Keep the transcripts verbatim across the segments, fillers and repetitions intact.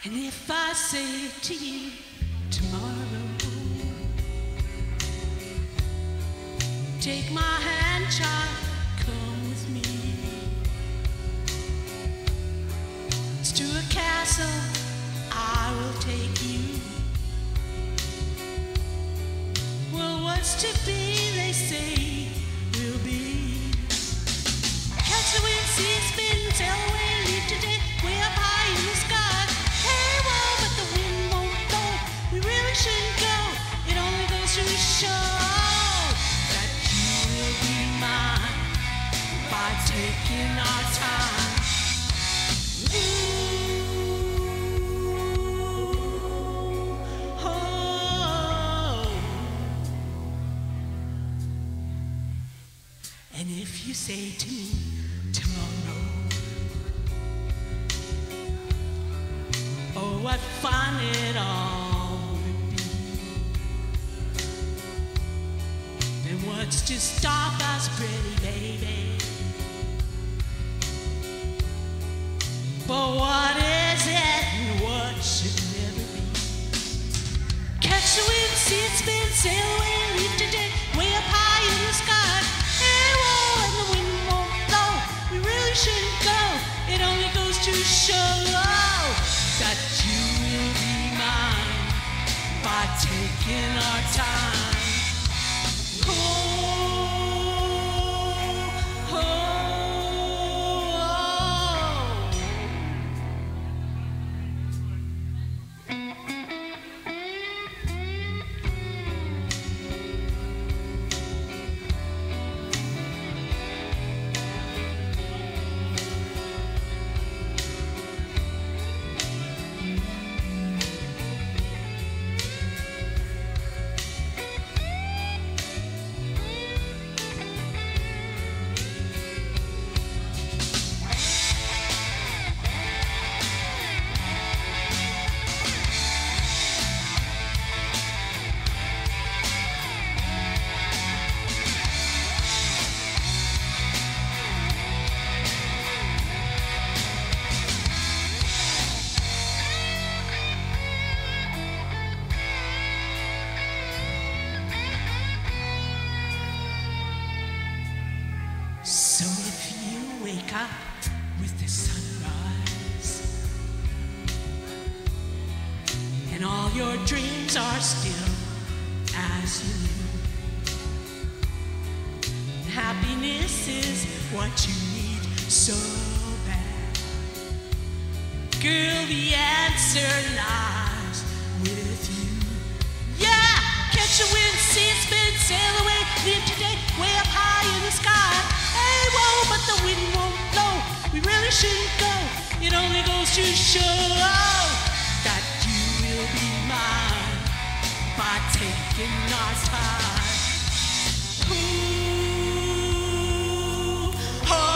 And if I say to you tomorrow, take my hand, child, come with me. It's to a castle I will take you. Well, what's to be, they say, will be. Catch the wind, see it spin, sail away, leave today, way up high in the sky. Hey, whoa, but the wind won't blow. We really shouldn't go. It only goes to show that you will be mine by taking our time. Ooh, oh. And if you say to me tomorrow, oh, what fun it all would be, then what's to stop us, pretty baby? But what is it and what should never be? Catch the wind, see it spin, sail away, leave today, way up high in the sky. Hey, whoa, and the wind won't blow. We really shouldn't go. It only goes to show that you will be mine by taking our time. Oh, oh, oh. So if you wake up with the sunrise and all your dreams are still as you knew, happiness is what you need so bad, girl, the answer lies with you. Yeah, catch the wind, see it spin, sail away, live today, way up high in the sky. Hey, whoa, but the wind won't blow. We really shouldn't go. It only goes to show that you will be mine by taking our time. Ooh, oh.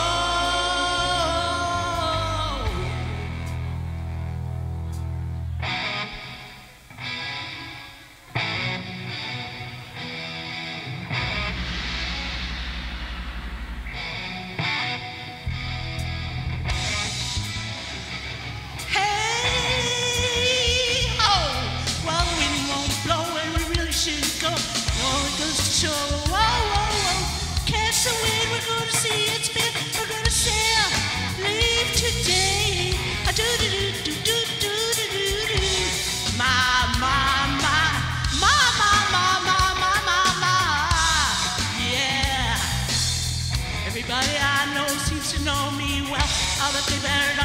Show, whoa, whoa, whoa. Catch the wind, we're gonna see it spin. We're gonna sail, leave today. I do do do do do do do do do. My, my, my, my, my, my, my, my, my, my. Yeah. Everybody I know seems to know me well. All that they better